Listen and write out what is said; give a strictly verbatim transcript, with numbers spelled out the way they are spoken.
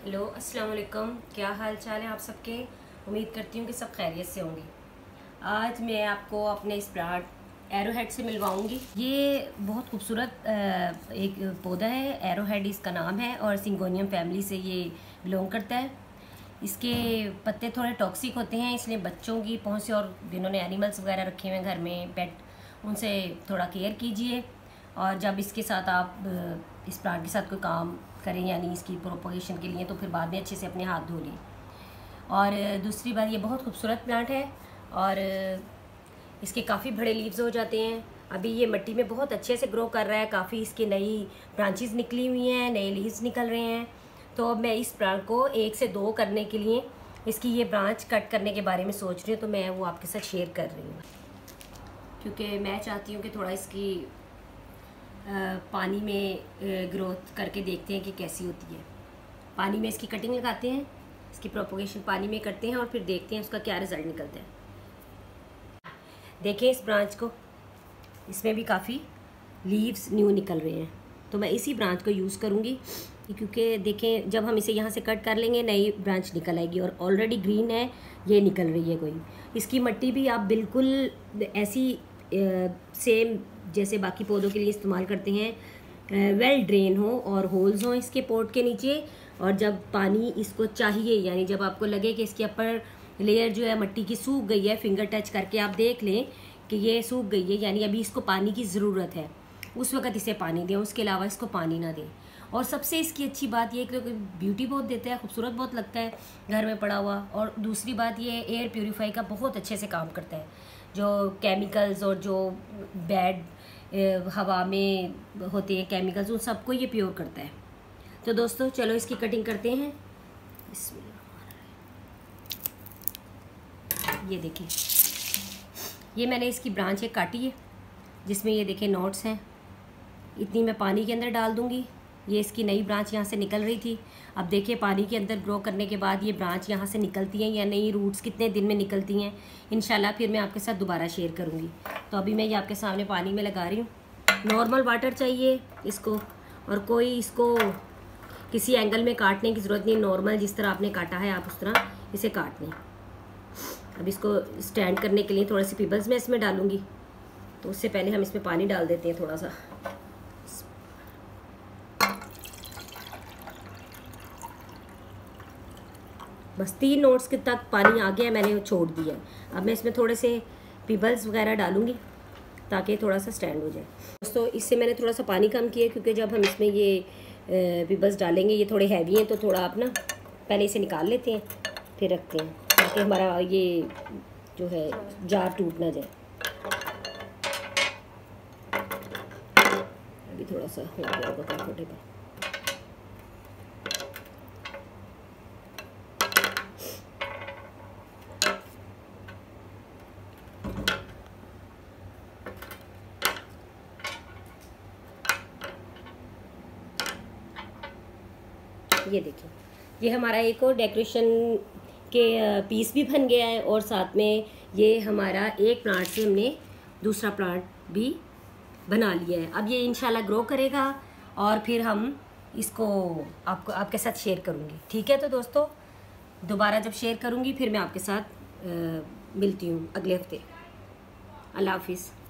Hello अस्सलाम वालेकुम, क्या हाल चाल है आप सबके। उम्मीद करती हूँ कि सब खैरियत से होंगे। आज मैं आपको अपने इस प्लांट एरोहेड से मिलवाऊंगी। ये बहुत खूबसूरत एक पौधा है, एरोहेड इसका नाम है और सिंगोनियम फैमिली से ये बिलोंग करता है। इसके पत्ते थोड़े टॉक्सिक होते हैं, इसलिए बच्चों की पहुँच से और जिन्होंने एनिमल्स वगैरह रखे हुए हैं घर में पेट, उनसे थोड़ा केयर कीजिए। और जब इसके साथ आप इस प्लांट के साथ कोई काम करें यानी इसकी प्रोपोगेशन के लिए, तो फिर बाद में अच्छे से अपने हाथ धो लें। और दूसरी बात, ये बहुत खूबसूरत प्लांट है और इसके काफ़ी बड़े लीव्स हो जाते हैं। अभी ये मिट्टी में बहुत अच्छे से ग्रो कर रहा है, काफ़ी इसकी नई ब्रांचेस निकली हुई हैं, नए लीव्स निकल रहे हैं। तो अब मैं इस प्लांट को एक से दो करने के लिए इसकी ये ब्रांच कट करने के बारे में सोच रही हूँ, तो मैं वो आपके साथ शेयर कर रही हूँ क्योंकि मैं चाहती हूँ कि थोड़ा इसकी आ, पानी में ग्रोथ करके देखते हैं कि कैसी होती है। पानी में इसकी कटिंग लगाते हैं, इसकी प्रोपोगेशन पानी में करते हैं और फिर देखते हैं उसका क्या रिज़ल्ट निकलता है। देखें इस ब्रांच को, इसमें भी काफ़ी लीव्स न्यू निकल रहे हैं, तो मैं इसी ब्रांच को यूज़ करूँगी क्योंकि देखें जब हम इसे यहाँ से कट कर लेंगे नई ब्रांच निकल आएगी और ऑलरेडी ग्रीन है, ये निकल रही है कोई। इसकी मिट्टी भी आप बिल्कुल ऐसी सेम जैसे बाकी पौधों के लिए इस्तेमाल करते हैं, वेल ड्रेन हो और होल्स हों इसके पोट के नीचे। और जब पानी इसको चाहिए यानी जब आपको लगे कि इसके अपर लेयर जो है मिट्टी की सूख गई है, फिंगर टच करके आप देख लें कि ये सूख गई है यानी अभी इसको पानी की ज़रूरत है, उस वक्त इसे पानी दें, उसके अलावा इसको पानी ना दें। और सबसे इसकी अच्छी बात ये कि ब्यूटी बहुत देता है, खूबसूरत बहुत लगता है घर में पड़ा हुआ। और दूसरी बात ये एयर प्योरीफाई का बहुत अच्छे से काम करता है, जो केमिकल्स और जो बैड हवा में होते हैं केमिकल्स, उन सबको ये प्योर करता है। तो दोस्तों चलो इसकी कटिंग करते हैं। ये देखिए, ये मैंने इसकी ब्रांच एक काटी है जिसमें ये देखें नोट्स हैं, इतनी मैं पानी के अंदर डाल दूँगी। ये इसकी नई ब्रांच यहाँ से निकल रही थी। अब देखिए पानी के अंदर ग्रो करने के बाद ये ब्रांच यहाँ से निकलती हैं या नई रूट्स कितने दिन में निकलती हैं, इंशाल्लाह फिर मैं आपके साथ दोबारा शेयर करूँगी। तो अभी मैं ये आपके सामने पानी में लगा रही हूँ। नॉर्मल वाटर चाहिए इसको और कोई इसको किसी एंगल में काटने की ज़रूरत नहीं, नॉर्मल जिस तरह आपने काटा है आप उस तरह इसे काट लें। अब इसको स्टैंड करने के लिए थोड़े से पिबल्स मैं इसमें डालूँगी, तो उससे पहले हम इसमें पानी डाल देते हैं थोड़ा सा। बस तीन नोट्स के तक पानी आ गया है, मैंने छोड़ दिया है। अब मैं इसमें थोड़े से पिबल्स वगैरह डालूँगी ताकि थोड़ा सा स्टैंड हो जाए। दोस्तों इससे मैंने थोड़ा सा पानी कम किया क्योंकि जब हम इसमें ये पिबल्स डालेंगे ये थोड़े हैवी हैं, तो थोड़ा आप ना पहले इसे निकाल लेते हैं फिर रखते हैं ताकि हमारा ये जो है जार टूट ना जाए। अभी थोड़ा सा हो गया होगा कंफर्टेबल। ये देखिए, ये हमारा एक और डेकोरेशन के पीस भी बन गया है और साथ में ये हमारा एक प्लांट से हमने दूसरा प्लांट भी बना लिया है। अब ये इंशाल्लाह ग्रो करेगा और फिर हम इसको आपको आपके साथ शेयर करूँगी। ठीक है, तो दोस्तों दोबारा जब शेयर करूँगी फिर मैं आपके साथ आ, मिलती हूँ अगले हफ्ते। अल्लाह हाफिज़।